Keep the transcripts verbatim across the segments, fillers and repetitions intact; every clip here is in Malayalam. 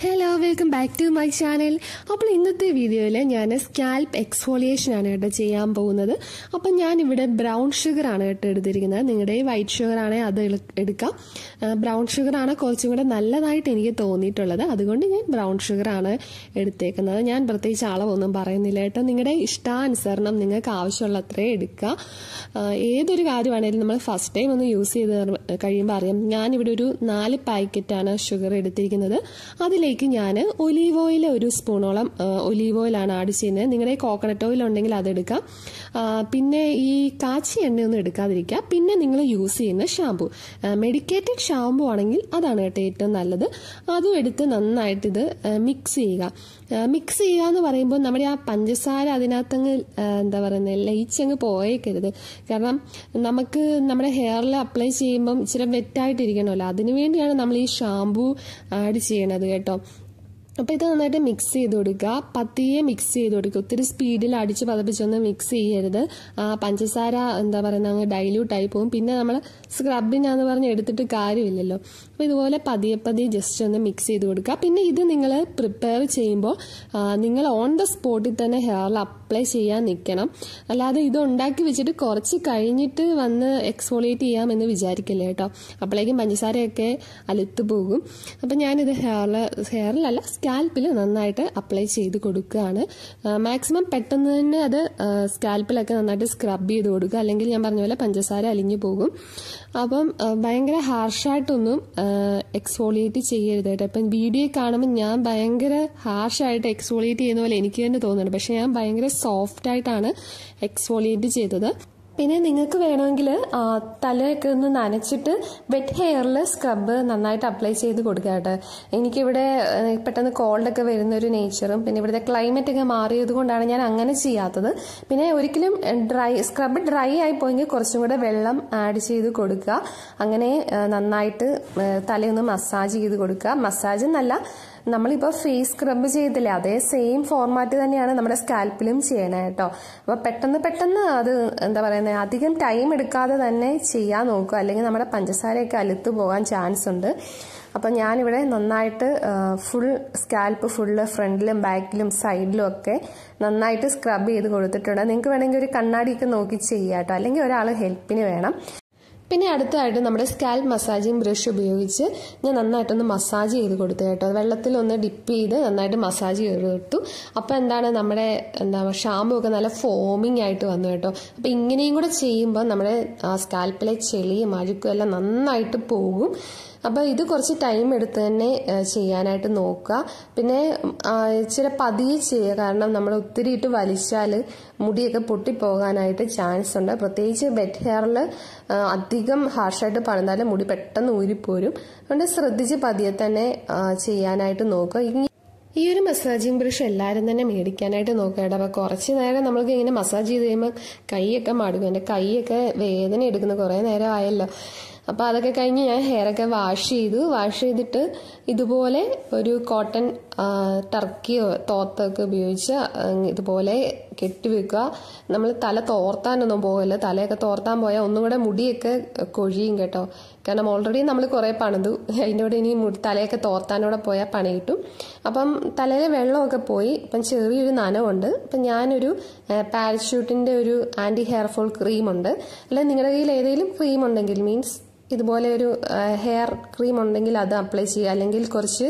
Hello, welcome back to my channel. അപ്പോൾ ഇന്നത്തെ വീഡിയോയിൽ ഞാൻ സ്കാൽപ്പ് എക്സ്ഫോളിയേഷൻ ആണ് കേട്ടോ ചെയ്യാൻ പോകുന്നത്. അപ്പം ഞാനിവിടെ ബ്രൗൺ ഷുഗർ ആണ് കേട്ടോ എടുത്തിരിക്കുന്നത്. നിങ്ങളുടെ വൈറ്റ് ഷുഗർ ആണെങ്കിൽ അത് എടുക്കാം. ബ്രൗൺ ഷുഗർ ആണ് കുറച്ചും കൂടെ നല്ലതായിട്ട് എനിക്ക് തോന്നിയിട്ടുള്ളത്. അതുകൊണ്ട് ഞാൻ ബ്രൗൺ ഷുഗർ ആണ് എടുത്തേക്കുന്നത്. ഞാൻ പ്രത്യേകിച്ച് അളവൊന്നും പറയുന്നില്ല കേട്ടോ. നിങ്ങളുടെ ഇഷ്ടാനുസരണം നിങ്ങൾക്ക് ആവശ്യമുള്ള അത്രയും എടുക്കുക. ഏതൊരു കാര്യമാണെങ്കിലും നമ്മൾ ഫസ്റ്റ് ടൈം ഒന്ന് യൂസ് ചെയ്ത് കഴിയുമ്പോൾ അറിയാം. ഞാനിവിടെ ഒരു നാല് പാക്കറ്റാണ് ഷുഗർ എടുത്തിരിക്കുന്നത്. അതിലേക്ക് ഞാൻ ഒലീവ് ഓയിൽ ഒരു സ്പൂണോളം ഒലീവ് ഓയിലാണ് ആഡ് ചെയ്യുന്നത്. നിങ്ങളുടെ കോക്കനട്ട് ഓയിൽ ഉണ്ടെങ്കിൽ അതെടുക്കാം. പിന്നെ ഈ കാച്ചി എണ്ണയൊന്നും എടുക്കാതിരിക്കുക. പിന്നെ നിങ്ങൾ യൂസ് ചെയ്യുന്ന ഷാമ്പു, മെഡിക്കേറ്റഡ് ഷാമ്പു ആണെങ്കിൽ അതാണ് കേട്ടോ ഏറ്റവും നല്ലത്. അതും എടുത്ത് നന്നായിട്ട് ഇത് മിക്സ് ചെയ്യുക. മിക്സ് ചെയ്യുക എന്ന് പറയുമ്പോൾ നമ്മുടെ ആ പഞ്ചസാര അതിനകത്തങ്ങ് എന്താ പറയുന്നത് ലയിച്ചങ്ങ് പോയേക്കരുത്. കാരണം നമുക്ക് നമ്മുടെ ഹെയറിൽ അപ്ലൈ ചെയ്യുമ്പം ഇച്ചിരി വെറ്റായിട്ടിരിക്കണമല്ലോ. അതിനു വേണ്ടിയാണ് നമ്മൾ ഈ ഷാമ്പു ആഡ് ചെയ്യണത് കേട്ടോ. അപ്പോൾ ഇത് നന്നായിട്ട് മിക്സ് ചെയ്ത് കൊടുക്കുക. പതിയെ മിക്സ് ചെയ്ത് കൊടുക്കുക. ഒത്തിരി സ്പീഡിൽ അടിച്ച് പതപ്പിച്ചൊന്ന് മിക്സ് ചെയ്യരുത്. പഞ്ചസാര എന്താ പറയുന്നത് അങ്ങ് ഡൈല്യൂട്ട് ആയി പോകും. പിന്നെ നമ്മൾ സ്ക്രബിനാന്ന് പറഞ്ഞ് എടുത്തിട്ട് കാര്യമില്ലല്ലോ. അപ്പോൾ ഇതുപോലെ പതിയെ പതിയെ ജസ്റ്റ് ഒന്ന് മിക്സ് ചെയ്ത് കൊടുക്കുക. പിന്നെ ഇത് നിങ്ങൾ പ്രിപ്പയർ ചെയ്യുമ്പോൾ നിങ്ങൾ ഓൺ ദ സ്പോട്ടിൽ തന്നെ ഹെയറിൽ അപ്ലൈ ചെയ്യാൻ നിൽക്കണം. അല്ലാതെ ഇത് ഉണ്ടാക്കി വെച്ചിട്ട് കുറച്ച് കഴിഞ്ഞിട്ട് വന്ന് എക്സ്ഫോളിയേറ്റ് ചെയ്യാമെന്ന് വിചാരിക്കില്ല കേട്ടോ. അപ്പോഴേക്കും പഞ്ചസാരയൊക്കെ അലുത്ത് പോകും. അപ്പം ഞാനിത് ഹെയറിൽ ഹെയറിലല്ല സ്കാൽപ്പിൽ നന്നായിട്ട് അപ്ലൈ ചെയ്ത് കൊടുക്കുകയാണ്. മാക്സിമം പെട്ടെന്ന് തന്നെ അത് സ്കാൽപ്പിലൊക്കെ നന്നായിട്ട് സ്ക്രബ് ചെയ്ത് കൊടുക്കുക. അല്ലെങ്കിൽ ഞാൻ പറഞ്ഞ പോലെ പഞ്ചസാര അലിഞ്ഞു പോകും. അപ്പം ഭയങ്കര ഹാർഷായിട്ടൊന്നും എക്സ്ഫോളിയേറ്റ് ചെയ്യരുത് കേട്ടോ. ഇപ്പം വീഡിയോ കാണുമ്പോൾ ഞാൻ ഭയങ്കര ഹാർഷായിട്ട് എക്സ്ഫോളിയേറ്റ് ചെയ്യുന്ന പോലെ എനിക്ക് തന്നെ തോന്നുന്നുണ്ട്. പക്ഷെ ഞാൻ ഭയങ്കര സോഫ്റ്റ് ആയിട്ടാണ് എക്സ്ഫോളിയേറ്റ് ചെയ്തത്. പിന്നെ നിങ്ങൾക്ക് വേണമെങ്കിൽ തലയൊക്കെ ഒന്ന് നനച്ചിട്ട് വെറ്റ് ഹെയറിൽ സ്ക്രബ് നന്നായിട്ട് അപ്ലൈ ചെയ്ത് കൊടുക്കുക കേട്ടോ. എനിക്കിവിടെ പെട്ടെന്ന് കോൾഡൊക്കെ വരുന്ന ഒരു നേച്ചറും പിന്നെ ഇവിടുത്തെ ക്ലൈമറ്റ് ഒക്കെ മാറിയത് കൊണ്ടാണ് ഞാൻ അങ്ങനെ ചെയ്യാത്തത്. പിന്നെ ഒരിക്കലും ഡ്രൈ സ്ക്രബ് ഡ്രൈ ആയി പോയെങ്കിൽ കുറച്ചും കൂടെ വെള്ളം ആഡ് ചെയ്ത് കൊടുക്കുക. അങ്ങനെ നന്നായിട്ട് തലയൊന്ന് മസാജ് ചെയ്ത് കൊടുക്കുക. മസാജ് എന്നല്ല, നമ്മളിപ്പോൾ ഫേസ് സ്ക്രബ് ചെയ്തില്ലേ അതേ സെയിം ഫോർമാറ്റ് തന്നെയാണ് നമ്മുടെ സ്കാൽപ്പിലും ചെയ്യണേ കേട്ടോ. അപ്പോൾ പെട്ടെന്ന് പെട്ടെന്ന് അത് എന്താ പറയുന്നത് അധികം ടൈം എടുക്കാതെ തന്നെ ചെയ്യാൻ നോക്കുക. അല്ലെങ്കിൽ നമ്മുടെ പഞ്ചസാരയൊക്കെ അലുത്ത് പോകാൻ ചാൻസ് ഉണ്ട്. അപ്പം ഞാനിവിടെ നന്നായിട്ട് ഫുൾ സ്കാൽപ്പ് ഫുള്ള് ഫ്രണ്ടിലും ബാക്കിലും സൈഡിലും ഒക്കെ നന്നായിട്ട് സ്ക്രബ് ചെയ്ത് കൊടുത്തിട്ടുണ്ട്. നിങ്ങൾക്ക് വേണമെങ്കിൽ ഒരു കണ്ണാടിയൊക്കെ നോക്കി ചെയ്യാം കേട്ടോ. അല്ലെങ്കിൽ ഒരാൾ ഹെൽപ്പിന് വേണം. പിന്നെ അടുത്തായിട്ട് നമ്മുടെ സ്കാൽപ്പ് മസാജിങ് ബ്രഷ് ഉപയോഗിച്ച് ഞാൻ നന്നായിട്ടൊന്ന് മസാജ് ചെയ്ത് കൊടുത്തു കേട്ടോ. വെള്ളത്തിലൊന്ന് ഡിപ്പ് ചെയ്ത് നന്നായിട്ട് മസാജ് ചെയ്ത് കൊടുത്തു. അപ്പോൾ എന്താണ് നമ്മുടെ എന്താ ഷാമ്പു ഒക്കെ നല്ല ഫോമിങ് ആയിട്ട് വന്നു കേട്ടോ. അപ്പോൾ ഇങ്ങനെയും കൂടെ ചെയ്യുമ്പോൾ നമ്മുടെ സ്കാൽപ്പിലെ ചെളിയും അഴുക്കും എല്ലാം നന്നായിട്ട് പോകും. അപ്പോൾ ഇത് കുറച്ച് ടൈം എടുത്ത് തന്നെ ചെയ്യാനായിട്ട് നോക്കുക. പിന്നെ ഇച്ചിരി പതിയെ ചെയ്യുക. കാരണം നമ്മൾ ഒത്തിരി ഇട്ട് വലിച്ചാൽ മുടിയൊക്കെ പൊട്ടിപ്പോകാനായിട്ട് ചാൻസ് ഉണ്ട്. പ്രത്യേകിച്ച് വെറ്റ് ഹെയറിൽ അധികം ഹാർഷായിട്ട് പണിതാൽ മുടി പെട്ടെന്ന് ഊരിപ്പോരും. അതുകൊണ്ട് ശ്രദ്ധിച്ച് പതിയെ തന്നെ ചെയ്യാനായിട്ട് നോക്കുക. ഈ ഒരു മസാജിങ് ബ്രഷ് എല്ലാവരും തന്നെ മേടിക്കാനായിട്ട് നോക്കുക. അപ്പോൾ കുറച്ച് നേരം നമ്മൾക്ക് ഇങ്ങനെ മസാജ് ചെയ്ത് കഴിയുമ്പോൾ കൈയൊക്കെ മടുക്കും. എൻ്റെ കൈയൊക്കെ വേദന എടുക്കുന്ന കുറേ നേരം ആയല്ലോ. അപ്പോൾ അതൊക്കെ കഴിഞ്ഞ് ഞാൻ ഹെയറൊക്കെ വാഷ് ചെയ്തു. വാഷ് ചെയ്തിട്ട് ഇതുപോലെ ഒരു കോട്ടൺ ടർക്കിയോ തോർത്തൊക്കെ ഉപയോഗിച്ച് ഇതുപോലെ കെട്ടിവെക്കുക. നമ്മൾ തല തോർത്താനൊന്നും പോകില്ല. തലയൊക്കെ തോർത്താൻ പോയാൽ ഒന്നും കൂടെ മുടിയൊക്കെ കൊഴിയും കേട്ടോ. കാരണം ഓൾറെഡി നമ്മൾ കുറേ പണിതു. അതിൻ്റെ കൂടെ ഇനി തലയൊക്കെ തോർത്താനൂടെ പോയാൽ പണി കിട്ടും. അപ്പം തലയിലെ വെള്ളമൊക്കെ പോയി. ഇപ്പം ചെറിയൊരു നനവുണ്ട്. അപ്പം ഞാനൊരു പാരച്യൂട്ടിൻ്റെ ഒരു ആൻറ്റി ഹെയർ ഫോൾ ക്രീമുണ്ട്. അല്ലെങ്കിൽ നിങ്ങളുടെ കയ്യിൽ ഏതെങ്കിലും ക്രീം ഉണ്ടെങ്കിൽ മീൻസ് ഇതുപോലെ ഒരു ഹെയർ ക്രീം ഉണ്ടെങ്കിൽ അത് അപ്ലൈ ചെയ്യുക. അല്ലെങ്കിൽ കുറച്ച്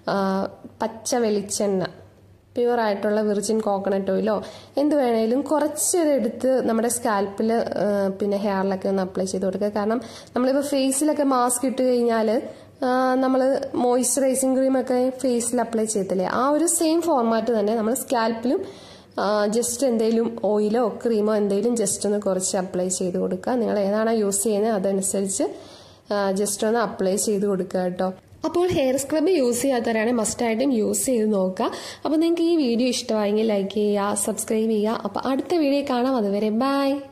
പച്ച വെളിച്ചെണ്ണ, പ്യുവറായിട്ടുള്ള വിർജിൻ കോക്കനട്ട് ഓയിലോ എന്ത് വേണേലും കുറച്ചെടുത്ത് നമ്മുടെ സ്കാൽപ്പിൽ പിന്നെ ഹെയറിലൊക്കെ ഒന്ന് അപ്ലൈ ചെയ്ത് കൊടുക്കുക. കാരണം നമ്മളിപ്പോൾ ഫേസിലൊക്കെ മാസ്ക് ഇട്ട് കഴിഞ്ഞാൽ നമ്മൾ മോയ്സ്ചറൈസിങ് ക്രീമൊക്കെ ഫേസിൽ അപ്ലൈ ചെയ്യത്തില്ലേ, ആ ഒരു സെയിം ഫോർമാറ്റ് തന്നെ നമ്മൾ സ്കാൽപ്പിലും ജസ്റ്റ് എന്തെങ്കിലും ഓയിലോ ക്രീമോ എന്തെങ്കിലും ജസ്റ്റ് ഒന്ന് കുറച്ച് അപ്ലൈ ചെയ്ത് കൊടുക്കുക. നിങ്ങൾ ഏതാണോ യൂസ് ചെയ്യുന്നത് അതനുസരിച്ച് ജസ്റ്റ് ഒന്ന് അപ്ലൈ ചെയ്ത് കൊടുക്കുക കേട്ടോ. അപ്പോൾ ഹെയർ സ്ക്രബ് യൂസ് ചെയ്യാത്തവരാണെങ്കിൽ മസ്റ്റായിട്ടും യൂസ് ചെയ്ത് നോക്കുക. അപ്പോൾ നിങ്ങൾക്ക് ഈ വീഡിയോ ഇഷ്ടമായെങ്കിൽ ലൈക്ക് ചെയ്യുക, സബ്സ്ക്രൈബ് ചെയ്യുക. അപ്പോൾ അടുത്ത വീഡിയോ കാണാം. അതുവരെ ബൈ.